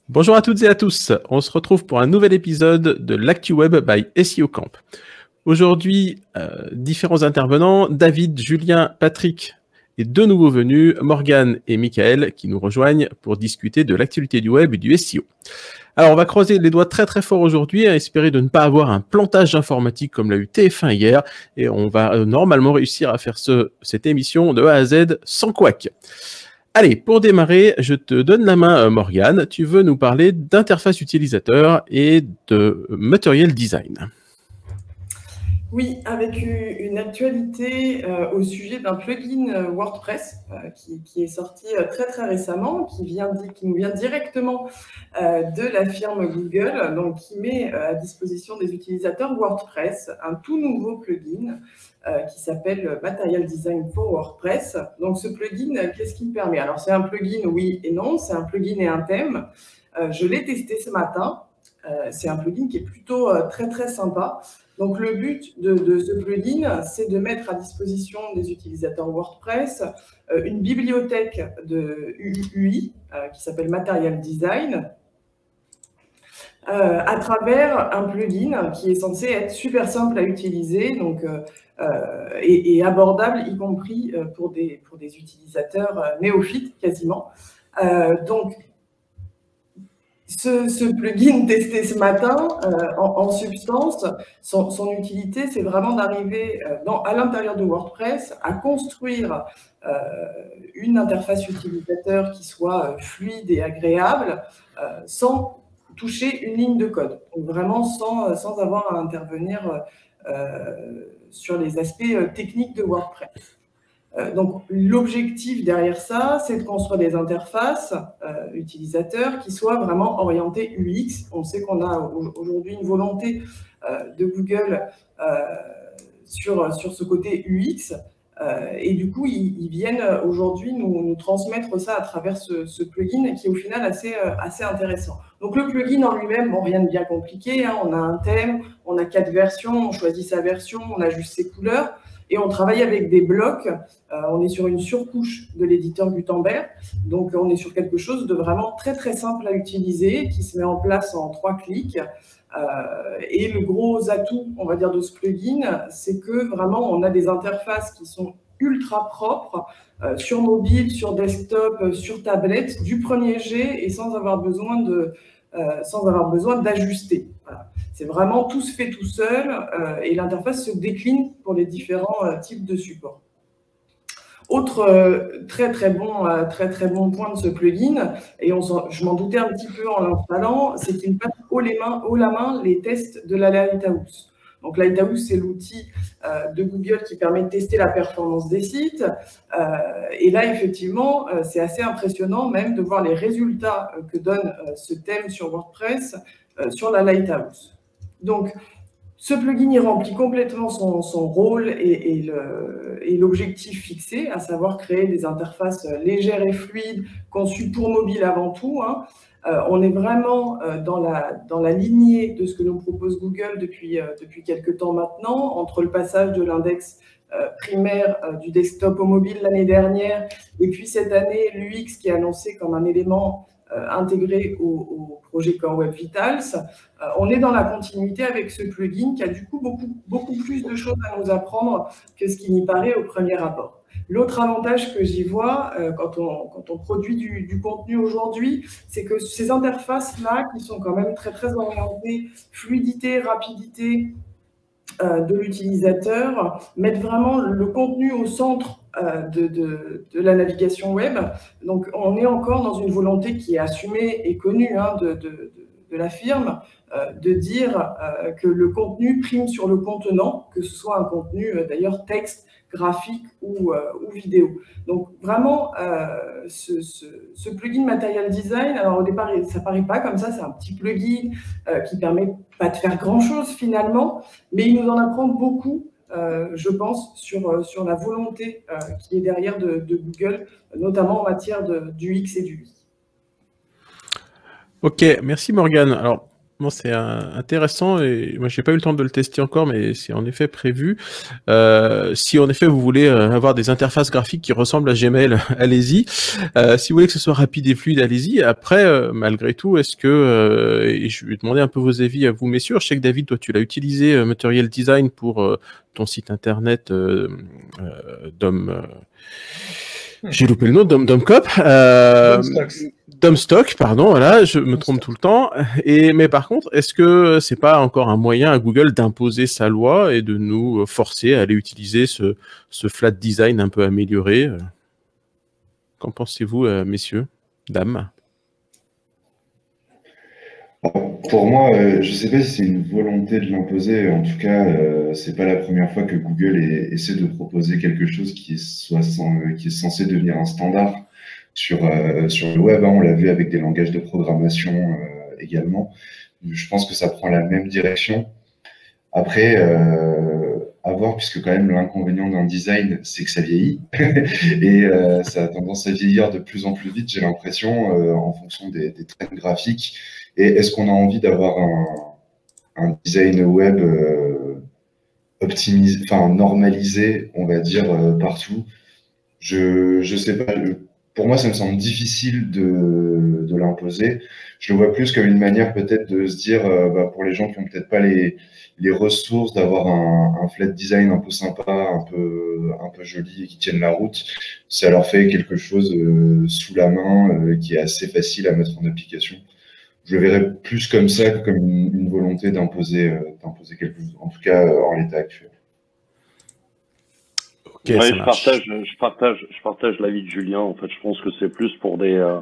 Bonjour à toutes et à tous, on se retrouve pour un nouvel épisode de l'ActuWeb by SEO Camp. Aujourd'hui, différents intervenants, David, Julien, Patrick et deux nouveaux venus, Morgane et Michael, qui nous rejoignent pour discuter de l'actualité du web et du SEO. Alors, on va croiser les doigts très très fort aujourd'hui, à espérer de ne pas avoir un plantage informatique comme l'a eu TF1 hier, et on va normalement réussir à faire cette émission de A à Z sans couac. Allez, pour démarrer, je te donne la main, Morgane. Tu veux nous parler d'interface utilisateur et de matériel design. Oui, avec une actualité au sujet d'un plugin WordPress qui est sorti très très récemment, qui nous vient directement de la firme Google, donc qui met à disposition des utilisateurs WordPress un tout nouveau plugin qui s'appelle Material Design for WordPress. Donc ce plugin, qu'est-ce qu'il permet? Alors c'est un plugin oui et non, c'est un plugin et un thème. Je l'ai testé ce matin. C'est un plugin qui est plutôt très très sympa. Donc le but de ce plugin, c'est de mettre à disposition des utilisateurs WordPress une bibliothèque de UI qui s'appelle Material Design à travers un plugin qui est censé être super simple à utiliser donc, et abordable, y compris pour des utilisateurs néophytes quasiment. Donc, ce plugin testé ce matin, en substance, son utilité, c'est vraiment d'arriver à l'intérieur de WordPress à construire une interface utilisateur qui soit fluide et agréable sans toucher une ligne de code. Donc vraiment sans avoir à intervenir sur les aspects techniques de WordPress. Donc, l'objectif derrière ça, c'est de construire des interfaces utilisateurs qui soient vraiment orientées UX. On sait qu'on a aujourd'hui une volonté de Google sur ce côté UX. Et du coup, ils viennent aujourd'hui nous transmettre ça à travers ce plugin qui est au final assez intéressant. Donc, le plugin en lui-même, bon, rien de bien compliqué. Hein, on a un thème, on a 4 versions, on choisit sa version, on ajuste ses couleurs. Et on travaille avec des blocs. On est sur une surcouche de l'éditeur Gutenberg. Donc, on est sur quelque chose de vraiment très, très simple à utiliser, qui se met en place en 3 clics. Et le gros atout, on va dire, de ce plugin, c'est que vraiment, on a des interfaces qui sont ultra propres sur mobile, sur desktop, sur tablette, du premier jet et sans avoir besoin d'ajuster. Voilà. C'est vraiment tout se fait tout seul et l'interface se décline pour les différents types de supports. Autre très très bon point de ce plugin, et je m'en doutais un petit peu en l'installant, c'est qu'il passe haut la main les tests de la Lighthouse. Donc Lighthouse, c'est l'outil de Google qui permet de tester la performance des sites. Et là, effectivement, c'est assez impressionnant même de voir les résultats que donne ce thème sur WordPress sur la Lighthouse. Donc, ce plugin, il remplit complètement son rôle et l'objectif fixé, à savoir créer des interfaces légères et fluides, conçues pour mobile avant tout. Hein. On est vraiment dans la lignée de ce que nous propose Google depuis quelques temps maintenant, entre le passage de l'index primaire du desktop au mobile l'année dernière, et puis cette année, l'UX qui est annoncé comme un élément intégré au projet Core Web Vitals. On est dans la continuité avec ce plugin qui a du coup beaucoup plus de choses à nous apprendre que ce qui n'y paraît au premier abord. L'autre avantage que j'y vois quand on produit du contenu aujourd'hui, c'est que ces interfaces-là, qui sont quand même très, très orientées fluidité, rapidité de l'utilisateur, mettent vraiment le contenu au centre de la navigation web. Donc, on est encore dans une volonté qui est assumée et connue hein, de la firme, de dire que le contenu prime sur le contenant, que ce soit un contenu d'ailleurs texte, graphique ou vidéo. Donc vraiment, ce plugin Material Design, alors au départ, ça ne paraît pas comme ça, c'est un petit plugin qui ne permet pas de faire grand-chose finalement, mais il nous en apprend beaucoup, je pense, sur la volonté qui est derrière de Google, notamment en matière du X et du Y. Ok, merci Morgane. Alors, Bon, c'est intéressant et moi j'ai pas eu le temps de le tester encore, mais c'est en effet prévu. Si en effet vous voulez avoir des interfaces graphiques qui ressemblent à Gmail, allez-y. Si vous voulez que ce soit rapide et fluide, allez-y. Après, malgré tout, est-ce que et je vais demander un peu vos avis à vous, messieurs. Je sais que David, toi, tu l'as utilisé Material Design pour ton site internet j'ai loupé le nom, Domcop. Domstock, pardon, voilà, je me trompe tout le temps. Mais par contre, est-ce que c'est pas encore un moyen à Google d'imposer sa loi et de nous forcer à aller utiliser ce flat design un peu amélioré? Qu'en pensez-vous, messieurs, dames? Pour moi, je ne sais pas si c'est une volonté de l'imposer. En tout cas, c'est pas la première fois que Google essaie de proposer quelque chose qui est censé devenir un standard sur le web. Hein. On l'a vu avec des langages de programmation également. Je pense que ça prend la même direction. Après, à voir, puisque quand même l'inconvénient d'un design, c'est que ça vieillit. Et ça a tendance à vieillir de plus en plus vite, j'ai l'impression, en fonction des trends graphiques. Et est-ce qu'on a envie d'avoir un design web optimisé, enfin normalisé, on va dire, partout? Je sais pas. Pour moi, ça me semble difficile de l'imposer. Je le vois plus comme une manière peut-être de se dire, pour les gens qui ont peut-être pas les ressources d'avoir un flat design un peu sympa, un peu joli et qui tienne la route, ça leur fait quelque chose sous la main qui est assez facile à mettre en application. Je le verrais plus comme ça que comme une volonté d'imposer quelque chose, en tout cas en l'état actuel. Okay, ouais, je partage l'avis de Julien. En fait, je pense que c'est plus pour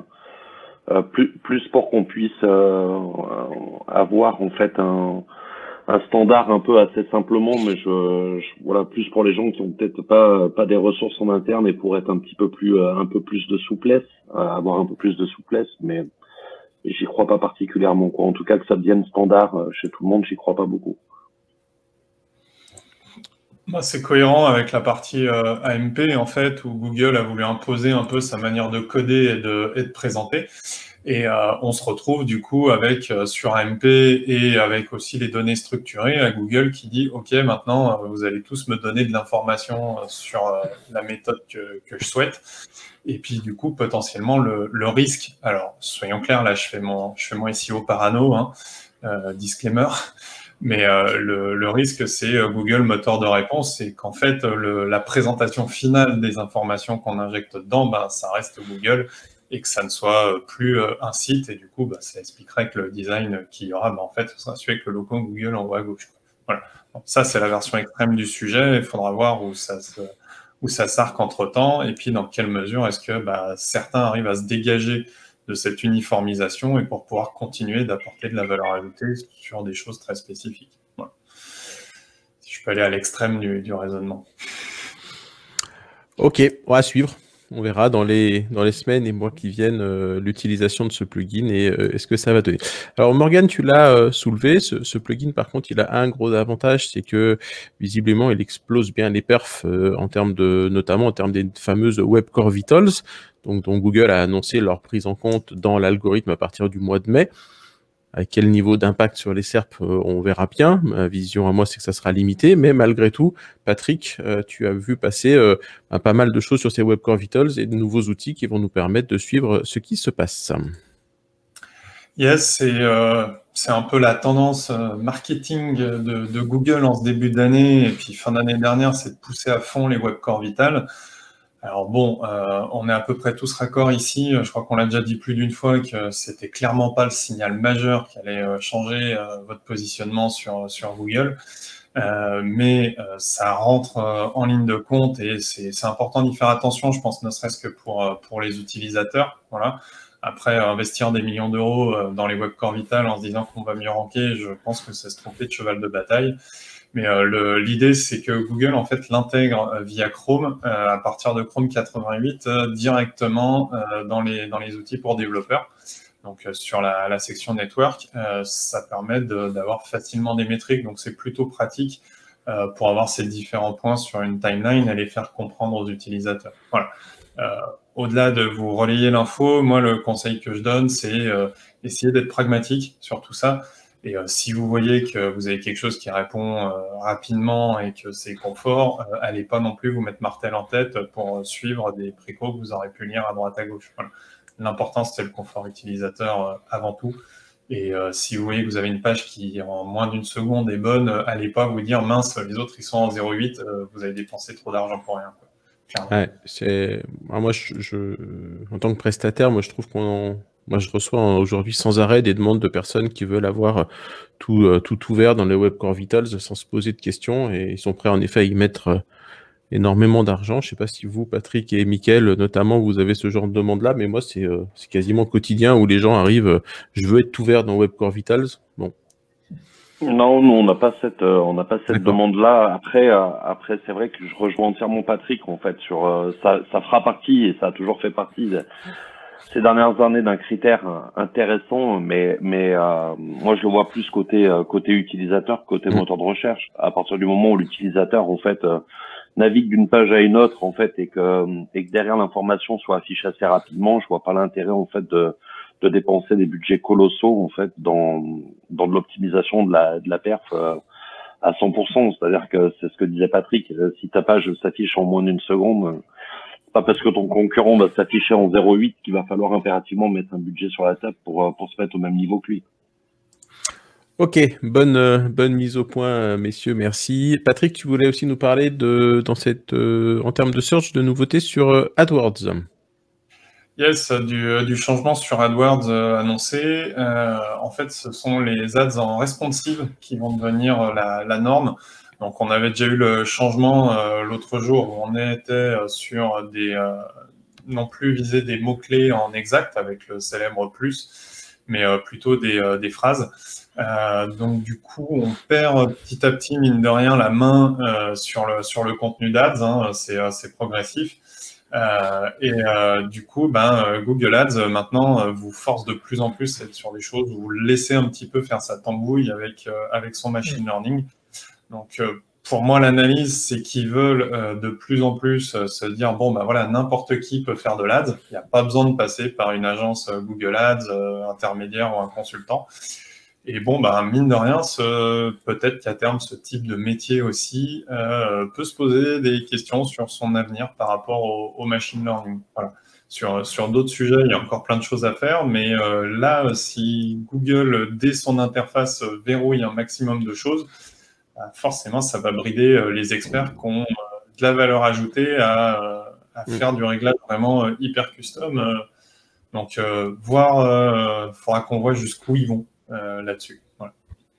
plus pour qu'on puisse avoir en fait un standard un peu assez simplement, mais voilà, plus pour les gens qui ont peut-être pas des ressources en interne et pour être un peu plus de souplesse, avoir un peu plus de souplesse, mais j'y crois pas particulièrement, quoi. En tout cas, que ça devienne standard chez tout le monde, j'y crois pas beaucoup. Bah, c'est cohérent avec la partie AMP, en fait, où Google a voulu imposer un peu sa manière de coder et de présenter. Et on se retrouve du coup avec sur AMP et avec aussi les données structurées à Google qui dit « Ok, maintenant, vous allez tous me donner de l'information sur la méthode que je souhaite. » Et puis du coup, potentiellement, le risque, alors soyons clairs, là je fais mon SEO parano, hein, disclaimer, mais le risque c'est Google moteur de réponse, c'est qu'en fait la présentation finale des informations qu'on injecte dedans, ça reste Google et que ça ne soit plus un site, et du coup ça expliquerait que le design qu'il y aura, en fait ce sera celui avec le logo Google en haut à gauche. Voilà. Donc, ça c'est la version extrême du sujet, il faudra voir où ça s'arc entre-temps, et puis dans quelle mesure est-ce que certains arrivent à se dégager de cette uniformisation et pour pouvoir continuer d'apporter de la valeur ajoutée sur des choses très spécifiques. Voilà. Si je peux aller à l'extrême du raisonnement. Ok, on va suivre. On verra dans les semaines et mois qui viennent l'utilisation de ce plugin et ce que ça va donner. Alors Morgane, tu l'as soulevé, ce plugin par contre, il a un gros avantage, c'est que visiblement il explose bien les perfs notamment en termes des fameuses Web Core Vitals, donc dont Google a annoncé leur prise en compte dans l'algorithme à partir du mois de mai. À quel niveau d'impact sur les SERP, on verra bien. Ma vision à moi, c'est que ça sera limité. Mais malgré tout, Patrick, tu as vu passer pas mal de choses sur ces Web Core Vitals et de nouveaux outils qui vont nous permettre de suivre ce qui se passe. Yes, c'est un peu la tendance marketing de Google en ce début d'année. Et puis fin d'année dernière, c'est de pousser à fond les Web Core Vitals. Alors bon, on est à peu près tous raccords ici. Je crois qu'on l'a déjà dit plus d'une fois que c'était clairement pas le signal majeur qui allait changer votre positionnement sur Google. Mais ça rentre en ligne de compte et c'est important d'y faire attention, je pense, ne serait-ce que pour les utilisateurs. Voilà. Après, investir des millions d'euros dans les Web Core Vitals en se disant qu'on va mieux ranker, je pense que c'est se tromper de cheval de bataille. Mais l'idée, c'est que Google, en fait, l'intègre via Chrome, à partir de Chrome 88, directement dans les outils pour développeurs. Donc, sur la section Network, ça permet d'avoir facilement des métriques. Donc, c'est plutôt pratique pour avoir ces différents points sur une timeline et les faire comprendre aux utilisateurs. Voilà. Au-delà de vous relayer l'info, moi, le conseil que je donne, c'est essayer d'être pragmatique sur tout ça. Et si vous voyez que vous avez quelque chose qui répond rapidement et que c'est confort, allez pas non plus vous mettre martel en tête pour suivre des précaux que vous aurez pu lire à droite à gauche. Voilà. L'important, c'est le confort utilisateur avant tout. Et si vous voyez que vous avez une page qui, en moins d'une seconde, est bonne, allez pas vous dire, mince, les autres, ils sont en 0,8, vous avez dépensé trop d'argent pour rien. Quoi. Ouais, moi, en tant que prestataire, moi, je trouve moi, je reçois aujourd'hui sans arrêt des demandes de personnes qui veulent avoir tout ouvert dans les Web Core Vitals sans se poser de questions, et ils sont prêts en effet à y mettre énormément d'argent. Je sais pas si vous, Patrick et Mickaël, notamment, vous avez ce genre de demande-là, mais moi, c'est quasiment quotidien où les gens arrivent, je veux être ouvert dans Web Core Vitals. Bon. Non, nous, on n'a pas cette demande-là. Après, c'est vrai que je rejoins entièrement Patrick, en fait, sur, ça fera partie, et ça a toujours fait partie ces dernières années d'un critère intéressant, mais moi je le vois plus côté utilisateur, côté moteur de recherche. À partir du moment où l'utilisateur en fait navigue d'une page à une autre en fait et que derrière l'information soit affichée assez rapidement, je vois pas l'intérêt en fait de dépenser des budgets colossaux en fait dans de l'optimisation de la perf à 100%. C'est-à-dire que c'est ce que disait Patrick, si ta page s'affiche en moins d'une seconde, pas parce que ton concurrent va s'afficher en 0,8 qu'il va falloir impérativement mettre un budget sur la table pour se mettre au même niveau que lui. Ok, bonne mise au point, messieurs, merci. Patrick, tu voulais aussi nous parler en termes de search, de nouveautés sur AdWords. Yes, du changement sur AdWords annoncé. En fait, ce sont les ads en responsive qui vont devenir la norme. Donc, on avait déjà eu le changement l'autre jour où on était sur non plus viser des mots-clés en exact avec le célèbre plus, mais plutôt des phrases. Donc, du coup, on perd petit à petit, mine de rien, la main sur le contenu d'ads. Hein, c'est progressif. Du coup, Google Ads, maintenant, vous force de plus en plus à être sur des choses où vous laissez un petit peu faire sa tambouille avec son machine learning. Donc, pour moi, l'analyse, c'est qu'ils veulent de plus en plus se dire, bon, voilà, n'importe qui peut faire de l'AD. Il n'y a pas besoin de passer par une agence Google Ads intermédiaire ou un consultant. Et bon, mine de rien, peut-être qu'à terme, ce type de métier aussi peut se poser des questions sur son avenir par rapport au machine learning. Voilà. Sur d'autres sujets, il y a encore plein de choses à faire, mais là, si Google, dès son interface, verrouille un maximum de choses, forcément, ça va brider les experts qui ont de la valeur ajoutée à faire du réglage vraiment hyper custom. Donc, faudra qu'on voit jusqu'où ils vont là-dessus. Voilà.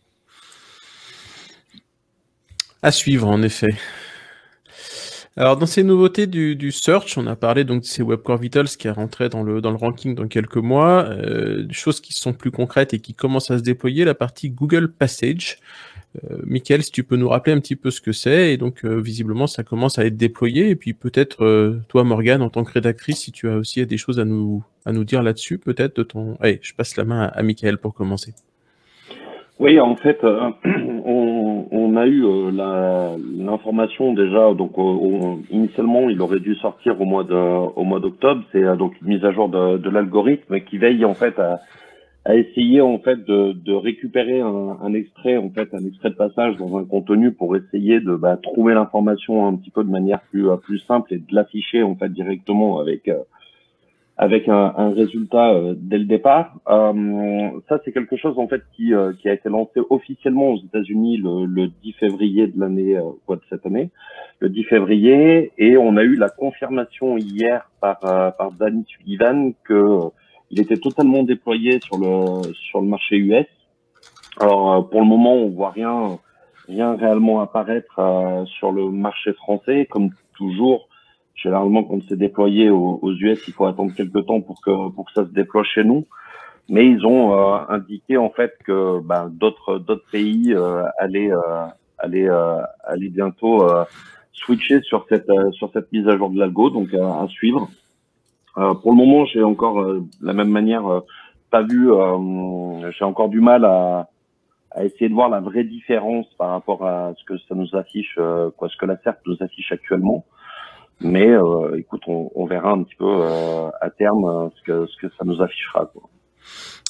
À suivre, en effet. Alors, dans ces nouveautés du search, on a parlé donc de ces Web Core Vitals qui est rentré dans le ranking dans quelques mois, des choses qui sont plus concrètes et qui commencent à se déployer, la partie Google Passage. Mickaël, si tu peux nous rappeler un petit peu ce que c'est, et donc visiblement ça commence à être déployé, et puis peut-être toi Morgane en tant que rédactrice, si tu as aussi des choses à nous dire là-dessus, peut-être de ton... Allez, je passe la main à Mickaël pour commencer. Oui, en fait, on a eu l'information déjà. Donc, initialement, il aurait dû sortir au mois d'octobre. C'est donc une mise à jour de l'algorithme qui veille en fait à essayer en fait de récupérer un extrait de passage dans un contenu pour essayer de trouver l'information un petit peu de manière plus simple et de l'afficher en fait directement avec un résultat dès le départ. Ça c'est quelque chose en fait qui a été lancé officiellement aux États-Unis le 10 février de cette année, le 10 février, et on a eu la confirmation hier par Danny Sullivan que il était totalement déployé sur le marché US. Alors pour le moment, on voit rien réellement apparaître sur le marché français. Comme toujours, généralement quand c'est déployé aux US, il faut attendre quelques temps pour que ça se déploie chez nous. Mais ils ont indiqué en fait que d'autres pays allaient bientôt switcher sur cette mise à jour de l'algo, donc à suivre. Pour le moment, j'ai encore la même manière pas vu. J'ai encore du mal à essayer de voir la vraie différence par rapport à ce que ça nous affiche, ce que la SERP nous affiche actuellement. Mais écoute, on verra un petit peu à terme ce que ça nous affichera, quoi.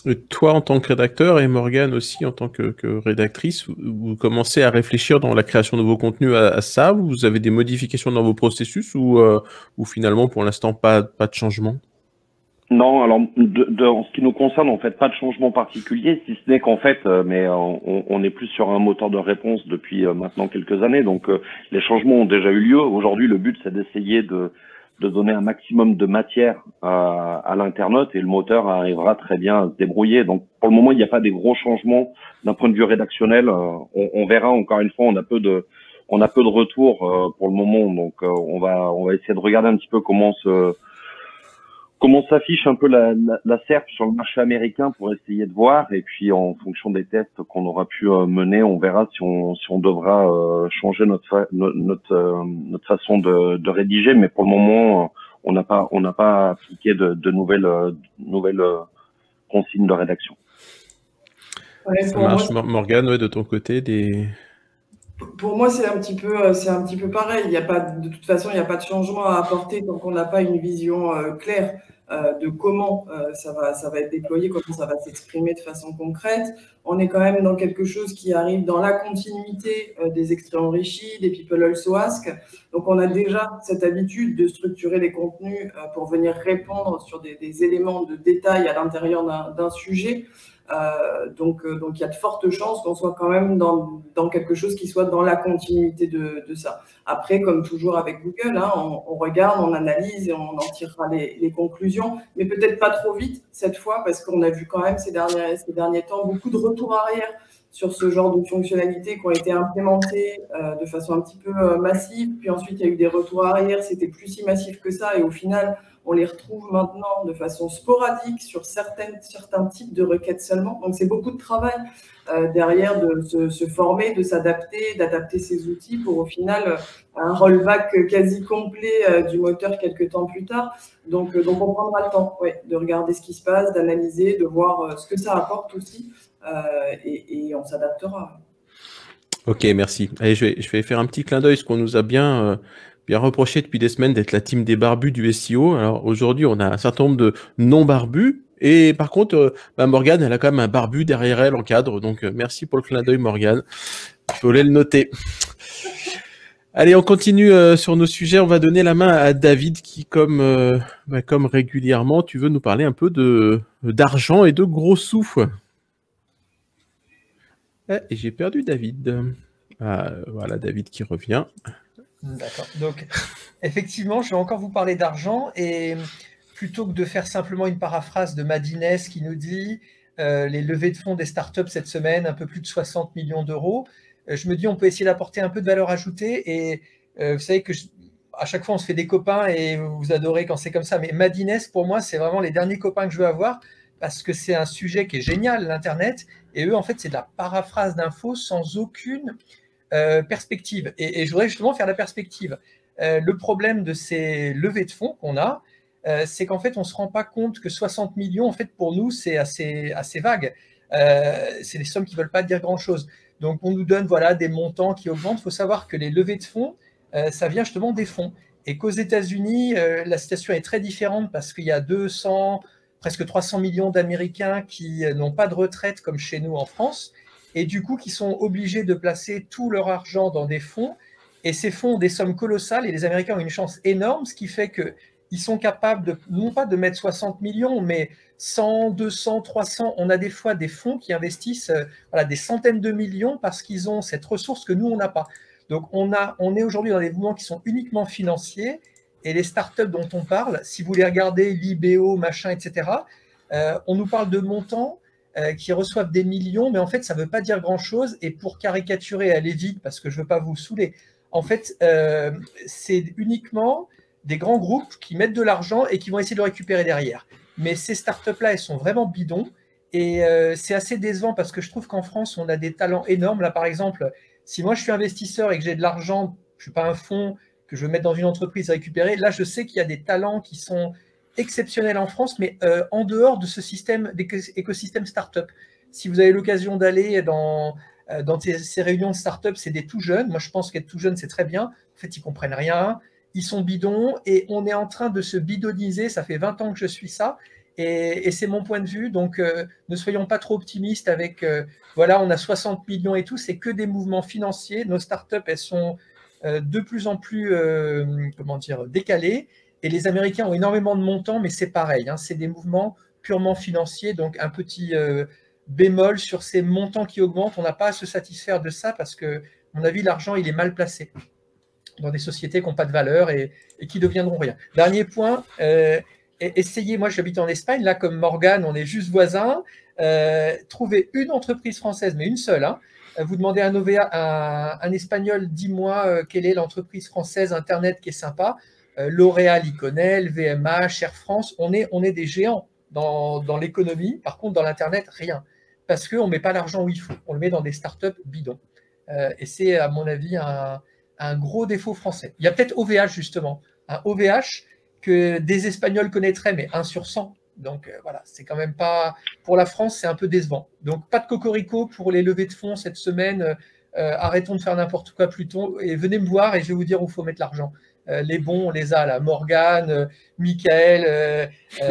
Et toi, en tant que rédacteur, et Morgane aussi en tant que rédactrice, vous commencez à réfléchir dans la création de vos contenus à ça? Vous avez des modifications dans vos processus ou finalement, pour l'instant, pas de changement? Non, alors en ce qui nous concerne, en fait, pas de changement particulier, si ce n'est qu'en fait, mais on est plus sur un moteur de réponse depuis maintenant quelques années, donc les changements ont déjà eu lieu. Aujourd'hui, le but, c'est d'essayer de donner un maximum de matière à l'internaute et le moteur arrivera très bien à se débrouiller. Donc, pour le moment, il n'y a pas des gros changements d'un point de vue rédactionnel. On verra. Encore une fois, on a peu de retours pour le moment, donc on va essayer de regarder un petit peu comment s'affiche un peu la SERP sur le marché américain pour essayer de voir, et puis en fonction des tests qu'on aura pu mener, on verra si on devra changer notre façon de rédiger, mais pour le moment on n'a pas appliqué de nouvelles consignes de rédaction. Ouais, Ça marche. Morgane, ouais, de ton côté, Pour moi, c'est un petit peu pareil. De toute façon, il n'y a pas de changement à apporter tant qu'on n'a pas une vision claire de comment ça va être déployé, comment ça va s'exprimer de façon concrète. On est quand même dans quelque chose qui arrive dans la continuité des extraits enrichis, des People Also Ask. Donc, on a déjà cette habitude de structurer les contenus pour venir répondre sur des éléments de détail à l'intérieur d'un sujet. Donc, il y a de fortes chances qu'on soit quand même dans quelque chose qui soit dans la continuité de ça. Après, comme toujours avec Google, hein, on regarde, on analyse et on en tirera les conclusions, mais peut-être pas trop vite cette fois, parce qu'on a vu quand même ces derniers temps beaucoup de retours arrière sur ce genre de fonctionnalités qui ont été implémentées de façon un petit peu massive. Puis ensuite, il y a eu des retours arrière, c'était plus si massif que ça, et au final, on les retrouve maintenant de façon sporadique sur certains types de requêtes seulement. Donc, c'est beaucoup de travail derrière de se former, de s'adapter, d'adapter ses outils pour au final un rollback quasi complet du moteur quelques temps plus tard. Donc on prendra le temps de regarder ce qui se passe, d'analyser, de voir ce que ça apporte aussi et on s'adaptera. Ok, merci. Allez, je vais faire un petit clin d'œil, ce qu'on nous a bien reproché depuis des semaines d'être la team des barbus du SEO. Alors aujourd'hui, on a un certain nombre de non-barbus. Et par contre, Morgane, elle a quand même un barbu derrière elle en cadre. Donc, merci pour le clin d'œil, Morgane. Il fallait le noter. Allez, on continue sur nos sujets. On va donner la main à David qui, comme régulièrement, tu veux nous parler un peu d'argent et de gros sous. Et j'ai perdu David. Voilà, David qui revient. D'accord. Donc, effectivement, je vais encore vous parler d'argent et plutôt que de faire simplement une paraphrase de Madines qui nous dit les levées de fonds des startups cette semaine, un peu plus de 60 millions d'euros, je me dis on peut essayer d'apporter un peu de valeur ajoutée et vous savez que à chaque fois on se fait des copains et vous adorez quand c'est comme ça, mais Madines pour moi c'est vraiment les derniers copains que je veux avoir parce que c'est un sujet qui est génial, l'Internet, et eux en fait c'est de la paraphrase d'infos sans aucune perspective. Et je voudrais justement faire la perspective. Le problème de ces levées de fonds qu'on a, c'est qu'en fait, on ne se rend pas compte que 60 millions, en fait, pour nous, c'est assez vague. C'est des sommes qui ne veulent pas dire grand-chose. Donc, on nous donne des montants qui augmentent. Il faut savoir que les levées de fonds, ça vient justement des fonds. Et qu'aux États-Unis, la situation est très différente parce qu'il y a presque 300 millions d'Américains qui n'ont pas de retraite comme chez nous en France, et du coup qui sont obligés de placer tout leur argent dans des fonds, et ces fonds ont des sommes colossales, et les Américains ont une chance énorme, ce qui fait qu'ils sont capables non pas de mettre 60 millions, mais 100, 200, 300, on a des fois des fonds qui investissent des centaines de millions parce qu'ils ont cette ressource que nous, on n'a pas. Donc on est aujourd'hui dans des mouvements qui sont uniquement financiers, et les startups dont on parle, si vous les regardez, Libéo, machin, etc., on nous parle de montants qui reçoivent des millions, mais en fait, ça ne veut pas dire grand-chose. Et pour caricaturer, aller vite, parce que je ne veux pas vous saouler, en fait, c'est uniquement des grands groupes qui mettent de l'argent et qui vont essayer de le récupérer derrière. Mais ces startups-là, elles sont vraiment bidons. Et c'est assez décevant parce que je trouve qu'en France, on a des talents énormes. Là, par exemple, si moi, je suis investisseur et que j'ai de l'argent, je ne suis pas un fonds que je veux mettre dans une entreprise et récupérer, là, je sais qu'il y a des talents qui sont exceptionnel en France, mais en dehors de ce système d'écosystème startup. Si vous avez l'occasion d'aller dans ces réunions de startup, c'est des tout jeunes. Moi, je pense qu'être tout jeune, c'est très bien. En fait, ils ne comprennent rien. Ils sont bidons et on est en train de se bidoniser. Ça fait 20 ans que je suis ça. Et c'est mon point de vue. Donc, ne soyons pas trop optimistes avec, voilà, on a 60 millions et tout. C'est que des mouvements financiers. Nos startups, elles sont de plus en plus, comment dire, décalées. Et les Américains ont énormément de montants, mais c'est pareil. Hein, c'est des mouvements purement financiers. Donc, un petit bémol sur ces montants qui augmentent. On n'a pas à se satisfaire de ça parce que, à mon avis, l'argent, il est mal placé dans des sociétés qui n'ont pas de valeur et qui deviendront rien. Dernier point, essayez, moi j'habite en Espagne, là comme Morgane, on est juste voisins, trouvez une entreprise française, mais une seule, hein. Vous demandez à un Espagnol, dis-moi quelle est l'entreprise française Internet qui est sympa. L'Oréal, il connaît, LVMH, Air France, on est des géants dans l'économie, par contre dans l'Internet, rien. Parce qu'on ne met pas l'argent où il faut, on le met dans des startups bidons. Et c'est à mon avis un gros défaut français. Il y a peut-être OVH justement, un OVH que des Espagnols connaîtraient, mais 1 sur 100. Donc voilà, c'est quand même pas... Pour la France, c'est un peu décevant. Donc pas de cocorico pour les levées de fonds cette semaine. Arrêtons de faire n'importe quoi plutôt et venez me voir et je vais vous dire où il faut mettre l'argent. Les bons, on les a là. Morgane, Michael,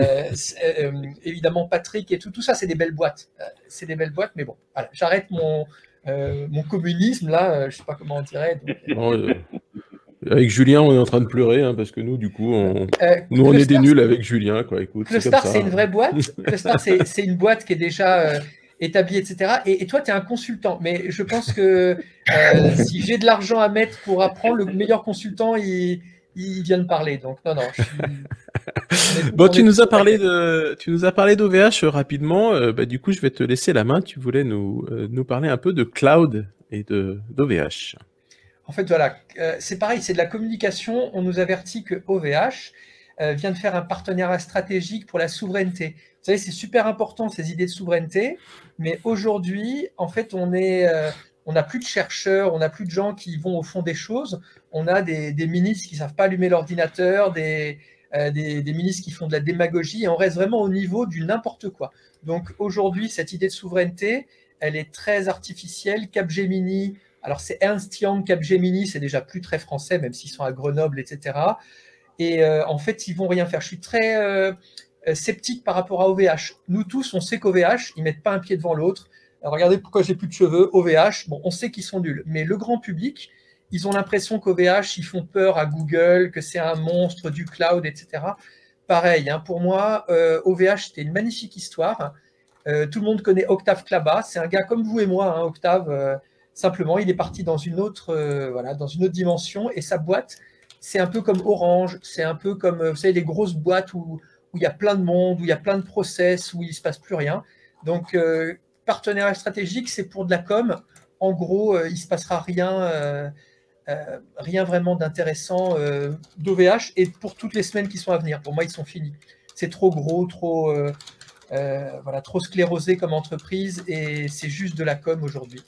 évidemment Patrick et tout ça, c'est des belles boîtes. C'est des belles boîtes, mais bon, voilà, j'arrête mon communisme là, je sais pas comment on dirait. Donc, avec Julien, on est en train de pleurer parce que nous, du coup, on est des nuls avec Julien, quoi. Écoute, Cluster, c'est une vraie boîte. Cluster, c'est une boîte qui est déjà établie, etc. Et toi, tu es un consultant. Mais je pense que si j'ai de l'argent à mettre pour apprendre, le meilleur consultant, il vient de parler. Donc non, Bon, tu nous as parlé d'OVH rapidement. Du coup, je vais te laisser la main. Tu voulais nous parler un peu de cloud et d'OVH. En fait, voilà, c'est pareil, c'est de la communication. On nous avertit que OVH vient de faire un partenariat stratégique pour la souveraineté. Vous savez, c'est super important, ces idées de souveraineté, mais aujourd'hui, en fait, on n'a plus de chercheurs, on n'a plus de gens qui vont au fond des choses. On a des ministres qui ne savent pas allumer l'ordinateur, des ministres qui font de la démagogie, et on reste vraiment au niveau du n'importe quoi. Donc aujourd'hui, cette idée de souveraineté, elle est très artificielle. Capgemini, alors c'est Ernst Young, Capgemini, c'est déjà plus très français, même s'ils sont à Grenoble, etc. Et en fait, ils vont rien faire. Je suis très sceptique par rapport à OVH. Nous tous, on sait qu'OVH, ils mettent pas un pied devant l'autre. Regardez pourquoi j'ai plus de cheveux. OVH, bon, on sait qu'ils sont nuls. Mais le grand public, ils ont l'impression qu'OVH, ils font peur à Google, que c'est un monstre du cloud, etc. Pareil, hein, pour moi, OVH, c'était une magnifique histoire. Tout le monde connaît Octave Klaba. C'est un gars comme vous et moi, hein, Octave. Simplement, il est parti dans une autre dimension. Et sa boîte, c'est un peu comme Orange. C'est un peu comme, vous savez, les grosses boîtes où il y a plein de monde, où il y a plein de process, où il ne se passe plus rien. Donc, partenariat stratégique, c'est pour de la com. En gros, il ne se passera rien vraiment d'intéressant d'OVH et pour toutes les semaines qui sont à venir. Pour moi, ils sont finis. C'est trop gros, trop sclérosé comme entreprise et c'est juste de la com aujourd'hui.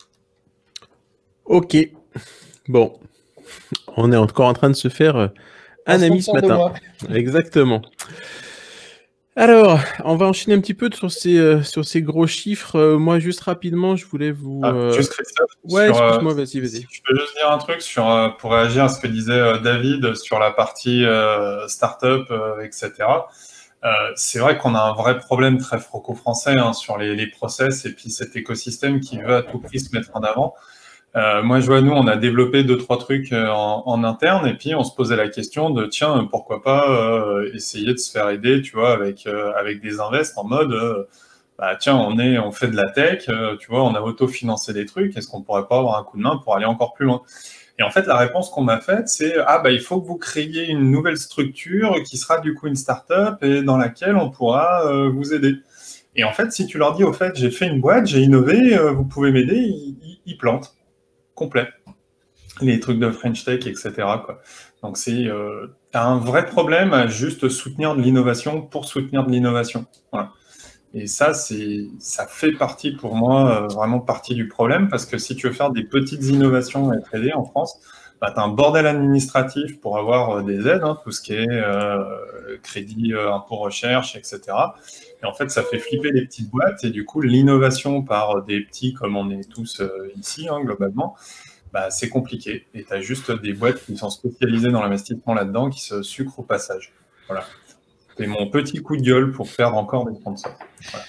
Ok. Bon. On est encore en train de se faire un ami ce matin. Exactement. Alors, on va enchaîner un petit peu sur ces gros chiffres. Moi, juste rapidement, je voulais vous... Juste Christophe. Ouais, excuse-moi, vas-y. Je peux juste dire un truc pour réagir à ce que disait David sur la partie start-up, etc. C'est vrai qu'on a un vrai problème très franco-français sur les process et puis cet écosystème qui veut à tout prix se mettre en avant. Moi, je vois, nous, on a développé 2-3 trucs en interne et puis on se posait la question de tiens, pourquoi pas essayer de se faire aider, tu vois, avec des invests en mode tiens, on fait de la tech, tu vois, on a autofinancé des trucs, est-ce qu'on pourrait pas avoir un coup de main pour aller encore plus loin? Et en fait, la réponse qu'on m'a faite, c'est il faut que vous créiez une nouvelle structure qui sera du coup une start-up et dans laquelle on pourra vous aider. Et en fait, si tu leur dis au fait, j'ai fait une boîte, j'ai innové, vous pouvez m'aider, ils plantent. Complet. Les trucs de French Tech, etc. quoi. Donc, t'as un vrai problème à juste soutenir de l'innovation pour soutenir de l'innovation. Voilà. Et ça fait partie, pour moi, vraiment partie du problème, parce que si tu veux faire des petites innovations et être aidé en France, t'as un bordel administratif pour avoir des aides, tout ce qui est crédit, impôt recherche, etc. Et en fait, ça fait flipper les petites boîtes et du coup, l'innovation par des petits, comme on est tous ici, globalement, c'est compliqué. Et tu as juste des boîtes qui sont spécialisées dans l'investissement là-dedans qui se sucrent au passage. Voilà. C'est mon petit coup de gueule pour perdre encore des sponsors. Voilà.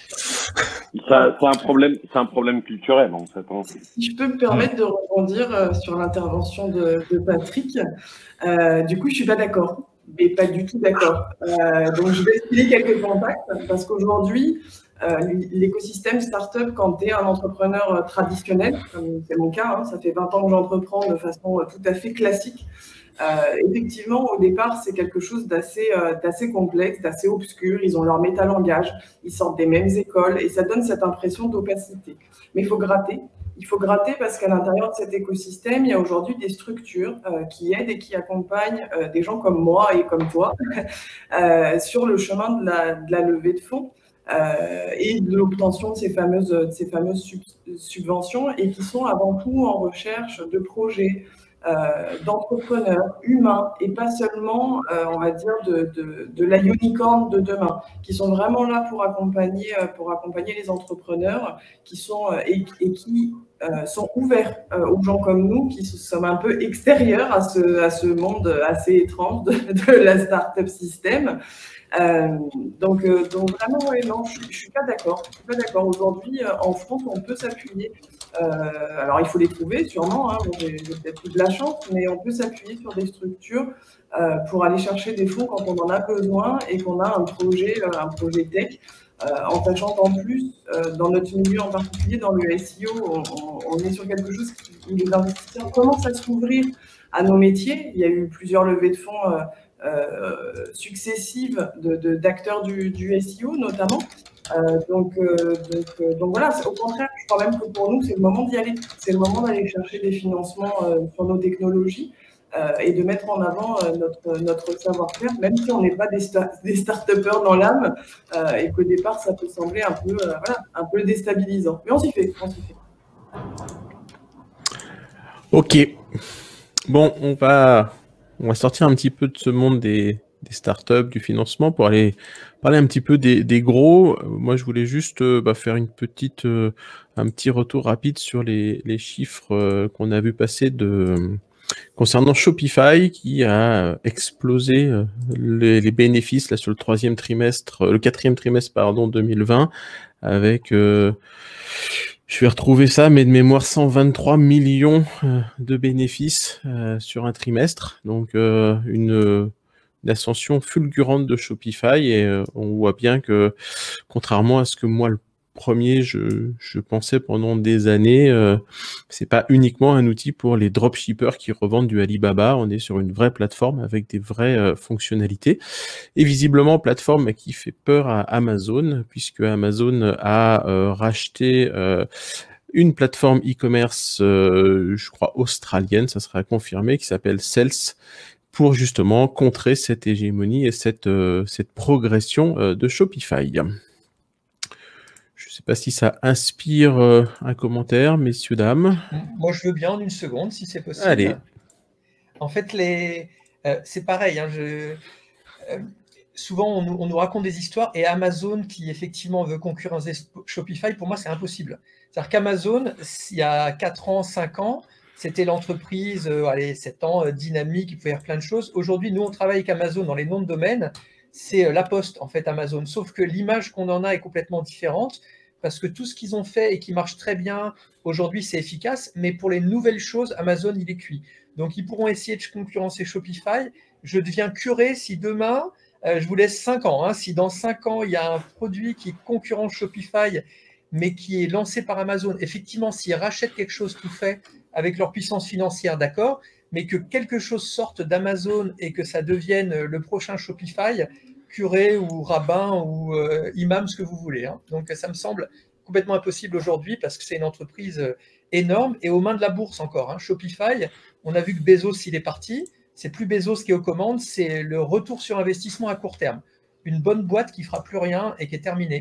C'est un problème culturel en fait. Hein. Si je peux me permettre de rebondir sur l'intervention de Patrick, du coup, je suis pas d'accord, mais pas du tout d'accord. Donc, je vais expliquer quelques contacts parce qu'aujourd'hui, l'écosystème startup, quand tu es un entrepreneur traditionnel, comme c'est mon cas, hein, ça fait 20 ans que j'entreprends de façon tout à fait classique. Effectivement, au départ, c'est quelque chose d'assez complexe, d'assez obscur. Ils ont leur métalangage, ils sortent des mêmes écoles et ça donne cette impression d'opacité. Mais il faut gratter. Il faut gratter parce qu'à l'intérieur de cet écosystème, il y a aujourd'hui des structures qui aident et qui accompagnent des gens comme moi et comme toi sur le chemin de la levée de fonds. Et de l'obtention de ces fameuses subventions et qui sont avant tout en recherche de projets, d'entrepreneurs humains et pas seulement, on va dire, de la unicorn de demain, qui sont vraiment là pour accompagner les entrepreneurs qui sont, et qui sont ouverts aux gens comme nous qui sommes un peu extérieurs à ce monde assez étrange de la startup système. Donc vraiment, ouais, non, je suis pas d'accord. Je suis pas d'accord. Aujourd'hui, en France, on peut s'appuyer. Alors, il faut les trouver, sûrement. Hein, j'ai peut-être eu de la chance, mais on peut s'appuyer sur des structures pour aller chercher des fonds quand on en a besoin et qu'on a un projet tech. En sachant qu'en plus, dans notre milieu en particulier, dans le SEO, on est sur quelque chose où les investisseurs commencent à s'ouvrir à nos métiers. Il y a eu plusieurs levées de fonds successives d'acteurs du SEO notamment. Donc voilà, au contraire, je crois même que pour nous, c'est le moment d'y aller. C'est le moment d'aller chercher des financements sur nos technologies et de mettre en avant notre savoir-faire, même si on n'est pas des start-upers dans l'âme et qu'au départ, ça peut sembler un peu déstabilisant. Mais on s'y fait. Ok. Bon, on va sortir un petit peu de ce monde des startups, du financement, pour aller parler un petit peu des gros. Moi, je voulais juste faire un petit retour rapide sur les chiffres qu'on a vu passer concernant Shopify, qui a explosé les bénéfices là sur le quatrième trimestre 2020, avec je vais retrouver ça, mais de mémoire, 123 millions de bénéfices sur un trimestre. Donc, une ascension fulgurante de Shopify. Et on voit bien que, contrairement à ce que moi, le premier, je pensais pendant des années, c'est pas uniquement un outil pour les dropshippers qui revendent du Alibaba. On est sur une vraie plateforme avec des vraies fonctionnalités. Et visiblement, plateforme qui fait peur à Amazon, puisque Amazon a racheté une plateforme e-commerce, je crois australienne, ça sera confirmé, qui s'appelle Sales, pour justement contrer cette hégémonie et cette progression de Shopify. Je ne sais pas si ça inspire un commentaire, messieurs, dames. Moi, je veux bien en une seconde, si c'est possible. Allez. En fait, c'est pareil. Hein, souvent, on nous raconte des histoires et Amazon, qui effectivement veut concurrencer Shopify, pour moi, c'est impossible. C'est-à-dire qu'Amazon, il y a 4 ans, 5 ans, c'était l'entreprise, 7 ans, dynamique, qui pouvait faire plein de choses. Aujourd'hui, nous, on travaille avec Amazon dans les noms de domaine. C'est la poste, en fait, Amazon. Sauf que l'image qu'on en a est complètement différente parce que tout ce qu'ils ont fait et qui marche très bien, aujourd'hui, c'est efficace. Mais pour les nouvelles choses, Amazon, il est cuit. Donc, ils pourront essayer de concurrencer Shopify. Je deviens curé si demain, je vous laisse 5 ans. Hein, si dans 5 ans, il y a un produit qui concurrence Shopify, mais qui est lancé par Amazon, effectivement, s'ils rachètent quelque chose tout fait avec leur puissance financière, d'accord, mais que quelque chose sorte d'Amazon et que ça devienne le prochain Shopify, curé ou rabbin ou imam, ce que vous voulez. Hein. Donc, ça me semble complètement impossible aujourd'hui parce que c'est une entreprise énorme et aux mains de la bourse encore. Hein. Shopify, on a vu que Bezos, il est parti. C'est plus Bezos qui est aux commandes, c'est le retour sur investissement à court terme. Une bonne boîte qui ne fera plus rien et qui est terminée.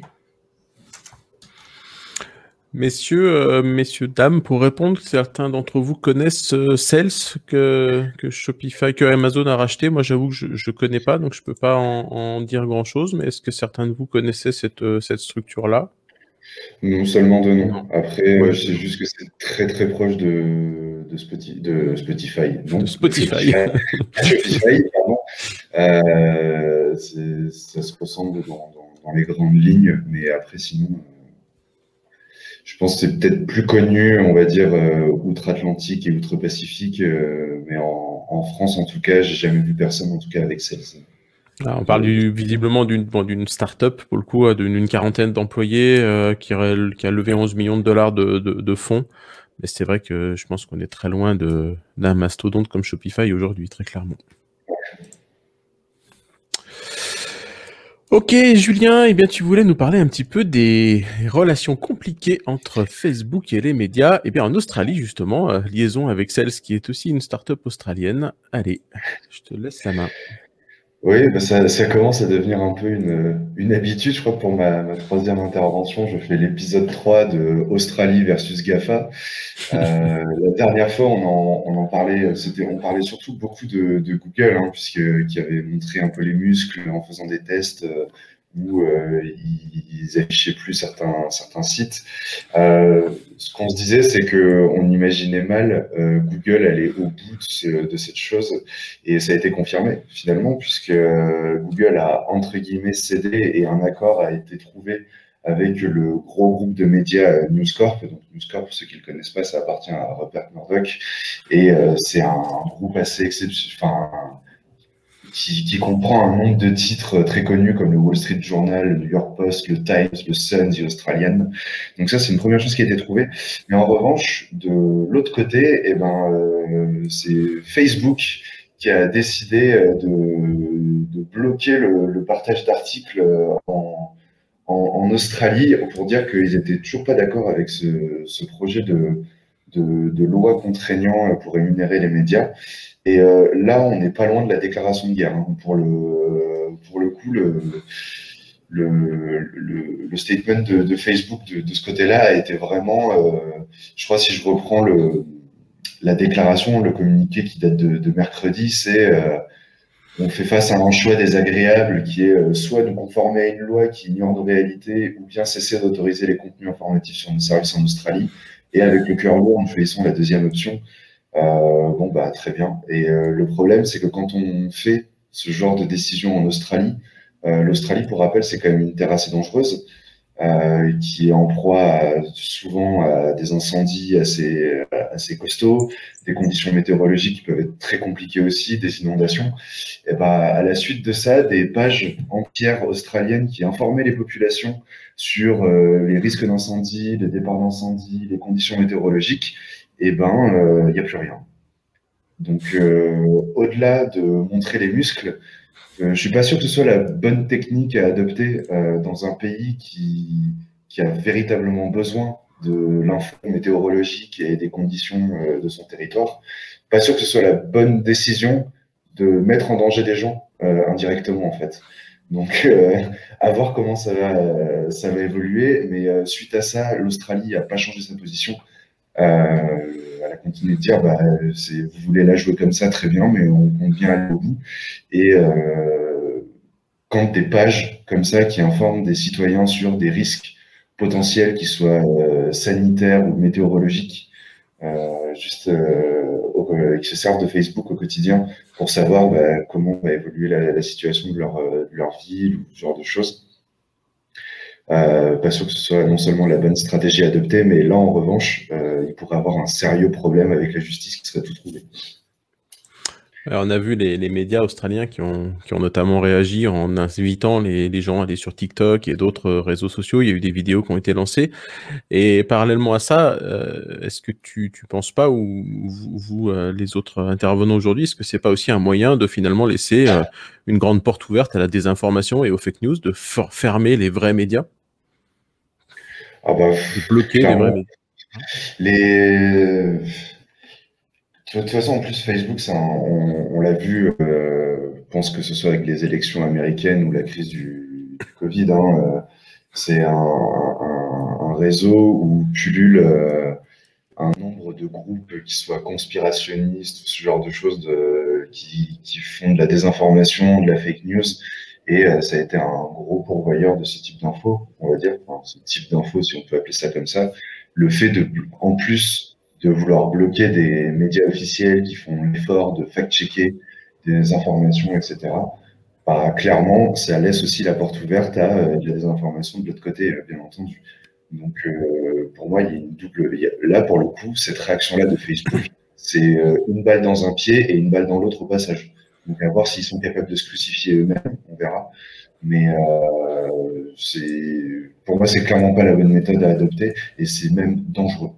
Messieurs, dames, pour répondre, certains d'entre vous connaissent Sales que Shopify, que Amazon a racheté. Moi, j'avoue que je ne connais pas, donc je ne peux pas en dire grand-chose. Mais est-ce que certains de vous connaissaient cette structure-là? Non seulement de nom. Après, je sais juste que c'est très très proche de Spotify. Non, de Spotify. Shopify, pardon. ça se ressemble dans les grandes lignes, mais après, sinon, je pense que c'est peut-être plus connu, on va dire, outre-Atlantique et outre-Pacifique, mais en France, en tout cas, j'ai jamais vu personne, en tout cas, avec celle-ci. On parle visiblement d'une start-up, pour le coup, d'une quarantaine d'employés qui a levé 11 millions de dollars de fonds. Mais c'est vrai que je pense qu'on est très loin d'un mastodonte comme Shopify aujourd'hui, très clairement. Ok, Julien, eh bien, tu voulais nous parler un petit peu des relations compliquées entre Facebook et les médias. Eh bien, en Australie, justement, liaison avec Cels, qui est aussi une start-up australienne. Allez, je te laisse la main. Oui, bah ça commence à devenir un peu une habitude. Je crois que pour ma troisième intervention, je fais l'épisode 3 de Australie versus GAFA. La dernière fois, on en parlait, on parlait surtout beaucoup de Google, hein, qui avait montré un peu les muscles en faisant des tests où ils affichaient plus certains sites. Ce qu'on se disait, c'est qu'on imaginait mal Google aller au bout de cette chose, et ça a été confirmé finalement, puisque Google a entre guillemets cédé et un accord a été trouvé avec le gros groupe de médias News Corp. Donc News Corp, pour ceux qui ne le connaissent pas, ça appartient à Rupert Murdoch, et c'est un groupe assez exceptionnel, qui comprend un nombre de titres très connus comme le Wall Street Journal, le New York Post, le Times, le Sun, The Australian. Donc ça, c'est une première chose qui a été trouvée. Mais en revanche, de l'autre côté, c'est Facebook qui a décidé de bloquer le partage d'articles en Australie pour dire qu'ils n'étaient toujours pas d'accord avec ce projet de loi contraignant pour rémunérer les médias. Et là, on n'est pas loin de la déclaration de guerre. Hein. Pour le coup, le statement de Facebook de ce côté-là a été vraiment, je crois, si je reprends la déclaration, le communiqué qui date de mercredi, c'est on fait face à un choix désagréable qui est soit nous conformer à une loi qui ignore nos réalités, ou bien cesser d'autoriser les contenus informatifs sur nos services en Australie. Et avec le cœur lourd, nous choisissons la deuxième option. Bon, bah, très bien. Et le problème, c'est que quand on fait ce genre de décision en Australie, l'Australie, pour rappel, c'est quand même une terre assez dangereuse, qui est en proie souvent à des incendies assez costauds, des conditions météorologiques qui peuvent être très compliquées aussi, des inondations. Et bah, à la suite de ça, des pages entières australiennes qui informaient les populations sur les risques d'incendie, les départs d'incendie, les conditions météorologiques, et ben, il n'y a plus rien. Donc, au-delà de montrer les muscles, je suis pas sûr que ce soit la bonne technique à adopter dans un pays qui a véritablement besoin de l'info météorologique et des conditions de son territoire. Pas sûr que ce soit la bonne décision de mettre en danger des gens indirectement, en fait. Donc, à voir comment ça va évoluer. Mais suite à ça, l'Australie n'a pas changé sa position. Elle a continué de dire, bah, vous voulez la jouer comme ça, très bien, mais on compte bien aller au bout. Et quand des pages comme ça qui informent des citoyens sur des risques potentiels, qui soient sanitaires ou météorologiques, qui se servent de Facebook au quotidien pour savoir comment va évoluer la situation de leur ville ou ce genre de choses. Pas sûr que ce soit non seulement la bonne stratégie à adopter, mais là, en revanche, il pourrait avoir un sérieux problème avec la justice qui serait tout trouvé. Alors, on a vu les médias australiens qui ont notamment réagi en invitant les gens à aller sur TikTok et d'autres réseaux sociaux. Il y a eu des vidéos qui ont été lancées. Et parallèlement à ça, est-ce que tu penses pas, ou vous, les autres intervenants aujourd'hui, est-ce que c'est pas aussi un moyen de finalement laisser une grande porte ouverte à la désinformation et aux fake news, de fermer les vrais médias? De bloquer les vrais médias. De toute façon, en plus, Facebook, on l'a vu, je pense que ce soit avec les élections américaines ou la crise du Covid, hein, c'est un réseau où pullule un nombre de groupes qui soient conspirationnistes, ce genre de choses qui font de la désinformation, de la fake news. Et ça a été un gros pourvoyeur de ce type d'infos, on va dire, enfin, ce type d'infos, si on peut appeler ça comme ça. Le fait en plus de vouloir bloquer des médias officiels qui font l'effort de fact-checker des informations, etc., bah, clairement, ça laisse aussi la porte ouverte à de la désinformation de l'autre côté, bien entendu. Donc, pour moi, il y a une double. Là, pour le coup, cette réaction-là de Facebook, c'est une balle dans un pied et une balle dans l'autre au passage. Donc, à voir s'ils sont capables de se crucifier eux-mêmes, on verra. Mais pour moi, c'est clairement pas la bonne méthode à adopter et c'est même dangereux.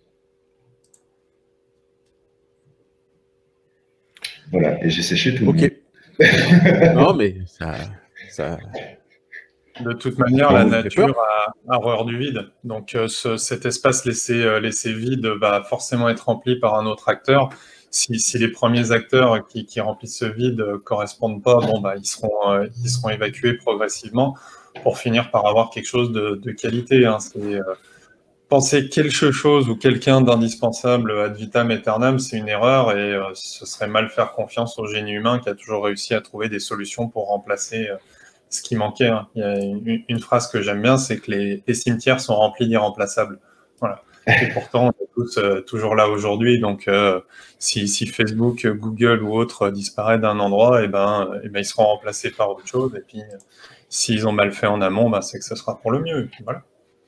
Voilà, et j'ai séché tout le monde. Non, mais ça... De toute manière, la nature a horreur du vide. Donc, cet espace laissé vide va forcément être rempli par un autre acteur. Si les premiers acteurs qui remplissent ce vide correspondent pas, bon, bah, ils seront évacués progressivement pour finir par avoir quelque chose de qualité. Hein. Penser quelque chose ou quelqu'un d'indispensable ad vitam aeternam, c'est une erreur et ce serait mal faire confiance au génie humain qui a toujours réussi à trouver des solutions pour remplacer ce qui manquait. Hein. Il y a une phrase que j'aime bien, c'est que les cimetières sont remplis d'irremplaçables. Voilà. Et pourtant, on est tous toujours là aujourd'hui. Donc, si Facebook, Google ou autres disparaît d'un endroit, et ben, ils seront remplacés par autre chose. Et puis, s'ils ont mal fait en amont, ben, c'est que ce sera pour le mieux. Et puis, voilà.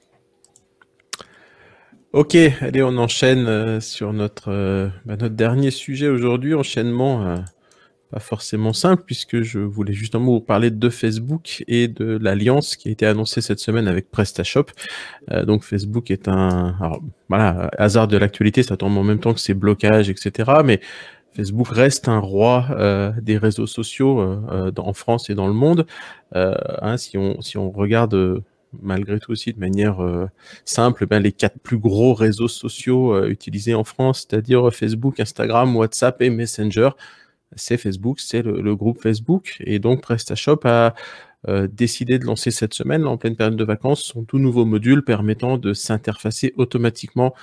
Ok, allez, on enchaîne sur notre dernier sujet aujourd'hui. Enchaînement pas forcément simple, puisque je voulais justement vous parler de Facebook et de l'alliance qui a été annoncée cette semaine avec PrestaShop. Donc Facebook est alors, voilà, hasard de l'actualité, ça tombe en même temps que ces blocages, etc. Mais Facebook reste un roi des réseaux sociaux en France et dans le monde. Hein, si on regarde malgré tout aussi de manière simple, les 4 plus gros réseaux sociaux utilisés en France, c'est-à-dire Facebook, Instagram, WhatsApp et Messenger, c'est Facebook, c'est le groupe Facebook. Et donc PrestaShop a décidé de lancer cette semaine, en pleine période de vacances, son tout nouveau module permettant de d'interfacer automatiquement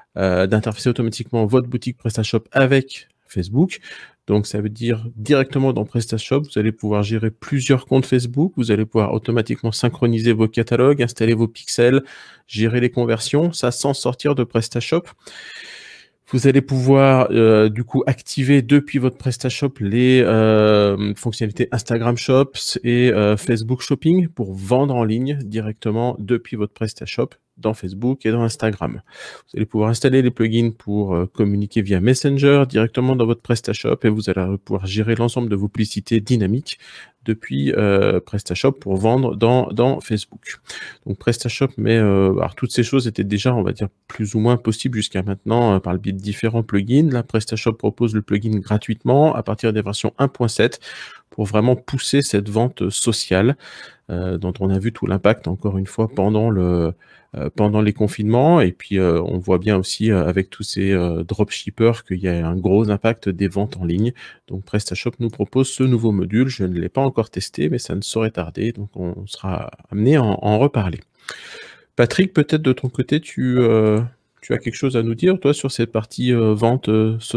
votre boutique PrestaShop avec Facebook. Donc ça veut dire directement dans PrestaShop, vous allez pouvoir gérer plusieurs comptes Facebook, vous allez pouvoir automatiquement synchroniser vos catalogues, installer vos pixels, gérer les conversions, ça sans sortir de PrestaShop. Vous allez pouvoir du coup activer depuis votre PrestaShop les fonctionnalités Instagram Shops et Facebook Shopping pour vendre en ligne directement depuis votre PrestaShop dans Facebook et dans Instagram. Vous allez pouvoir installer les plugins pour communiquer via Messenger directement dans votre PrestaShop et vous allez pouvoir gérer l'ensemble de vos publicités dynamiques depuis PrestaShop pour vendre dans Facebook. Donc PrestaShop, alors toutes ces choses étaient déjà, on va dire, plus ou moins possibles jusqu'à maintenant par le biais de différents plugins. Là, PrestaShop propose le plugin gratuitement à partir des versions 1.7 pour vraiment pousser cette vente sociale dont on a vu tout l'impact, encore une fois, pendant les confinements. Et puis, on voit bien aussi avec tous ces dropshippers qu'il y a un gros impact des ventes en ligne. Donc, PrestaShop nous propose ce nouveau module. Je ne l'ai pas encore testé, mais ça ne saurait tarder. Donc, on sera amené à en reparler. Patrick, peut-être de ton côté, tu as quelque chose à nous dire, toi, sur cette partie vente sociale ?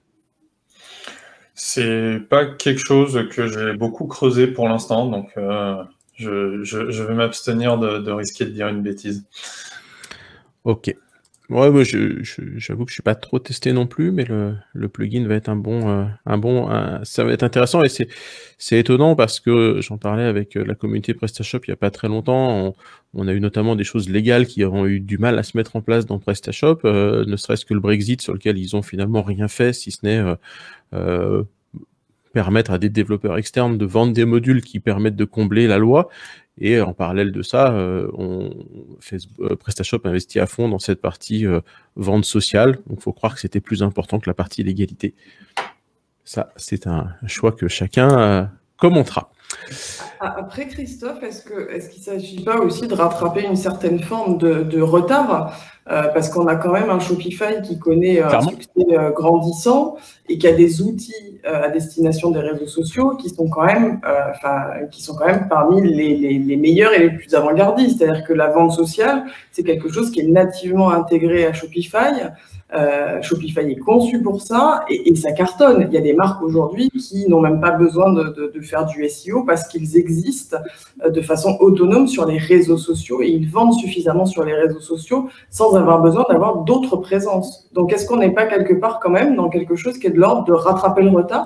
C'est pas quelque chose que j'ai beaucoup creusé pour l'instant, donc je vais m'abstenir de risquer de dire une bêtise. Ok. Ouais, moi j'avoue que je suis pas trop testé non plus, mais le plugin va être ça va être intéressant et c'est étonnant parce que j'en parlais avec la communauté PrestaShop il y a pas très longtemps. On a eu notamment des choses légales qui ont eu du mal à se mettre en place dans PrestaShop, ne serait-ce que le Brexit sur lequel ils ont finalement rien fait, si ce n'est permettre à des développeurs externes de vendre des modules qui permettent de combler la loi. Et en parallèle de ça, PrestaShop investit à fond dans cette partie vente sociale. Donc, il faut croire que c'était plus important que la partie légalité. Ça, c'est un choix que chacun commentera. Après, Christophe, est-ce qu'il ne s'agit pas aussi de rattraper une certaine forme de retard parce qu'on a quand même un Shopify qui connaît un succès grandissant et qui a des outils à destination des réseaux sociaux qui sont quand même parmi les meilleurs et les plus avant-gardistes. C'est-à-dire que la vente sociale, c'est quelque chose qui est nativement intégré à Shopify. Shopify est conçu pour ça et ça cartonne. Il y a des marques aujourd'hui qui n'ont même pas besoin de faire du SEO parce qu'ils existent de façon autonome sur les réseaux sociaux et ils vendent suffisamment sur les réseaux sociaux sans avoir besoin d'avoir d'autres présences. Donc, est-ce qu'on n'est pas quelque part quand même dans quelque chose qui est de l'ordre de rattraper le retard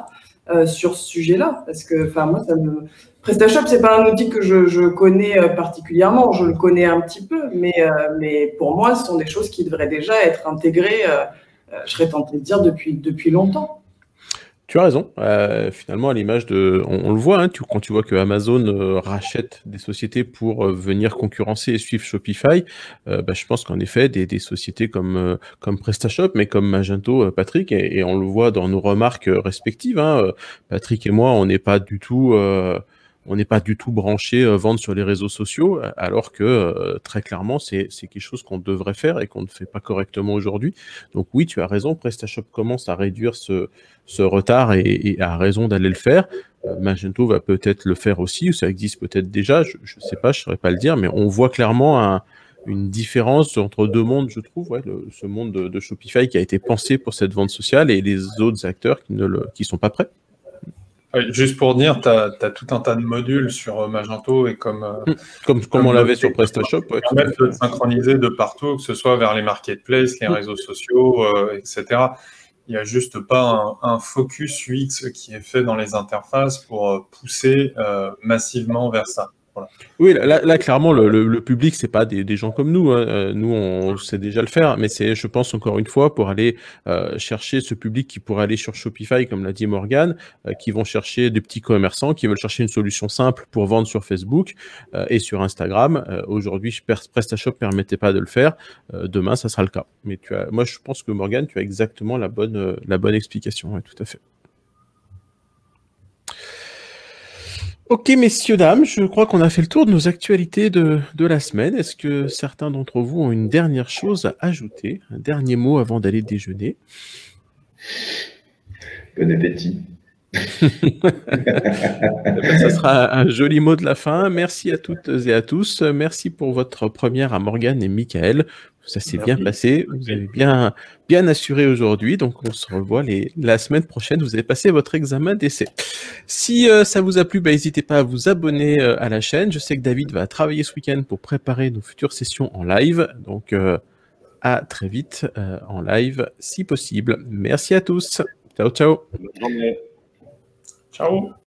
sur ce sujet-là. Parce que, moi, PrestaShop, c'est pas un outil que je connais particulièrement. Je le connais un petit peu, mais pour moi, ce sont des choses qui devraient déjà être intégrées, je serais tentée de dire, depuis longtemps. Tu as raison. Finalement, à l'image de, on le voit, hein, quand tu vois que Amazon rachète des sociétés pour venir concurrencer et suivre Shopify, je pense qu'en effet, des sociétés comme PrestaShop, mais comme Magento, Patrick, et on le voit dans nos remarques respectives, hein, Patrick et moi, on n'est pas du tout branchés vente sur les réseaux sociaux, alors que très clairement, c'est quelque chose qu'on devrait faire et qu'on ne fait pas correctement aujourd'hui. Donc oui, tu as raison, PrestaShop commence à réduire ce retard et a raison d'aller le faire. Magento va peut-être le faire aussi, ou ça existe peut-être déjà, je ne sais pas, je ne saurais pas le dire, mais on voit clairement une différence entre deux mondes, je trouve, ce monde de Shopify qui a été pensé pour cette vente sociale et les autres acteurs qui sont pas prêts. Oui, juste pour dire, tu as tout un tas de modules sur Magento et comme on l'avait sur PrestaShop. Qui permettent de synchroniser de partout, que ce soit vers les marketplaces, les réseaux sociaux, etc. Il n'y a juste pas un focus UX qui est fait dans les interfaces pour pousser massivement vers ça. Voilà. Oui, là clairement, le public, c'est pas des gens comme nous. Hein. Nous, on sait déjà le faire, mais c'est, je pense, encore une fois, pour aller chercher ce public qui pourrait aller sur Shopify, comme l'a dit Morgane, qui vont chercher des petits commerçants, qui veulent chercher une solution simple pour vendre sur Facebook et sur Instagram. Aujourd'hui, PrestaShop ne permettait pas de le faire. Demain, ça sera le cas. Mais moi, je pense que Morgane, tu as exactement la bonne explication. Ouais, tout à fait. Ok, messieurs, dames, je crois qu'on a fait le tour de nos actualités de la semaine. Est-ce que certains d'entre vous ont une dernière chose à ajouter, un dernier mot avant d'aller déjeuner? Bon appétit. Ça sera un joli mot de la fin. Merci à toutes et à tous. Merci pour votre première à Morgane et Michael. Ça s'est bien passé. Vous avez bien assuré aujourd'hui. Donc, on se revoit la semaine prochaine. Vous avez passé votre examen d'essai. Si ça vous a plu, n'hésitez pas à vous abonner à la chaîne. Je sais que David va travailler ce week-end pour préparer nos futures sessions en live. Donc, à très vite en live si possible. Merci à tous. Ciao, ciao. Bonne journée. Ciao.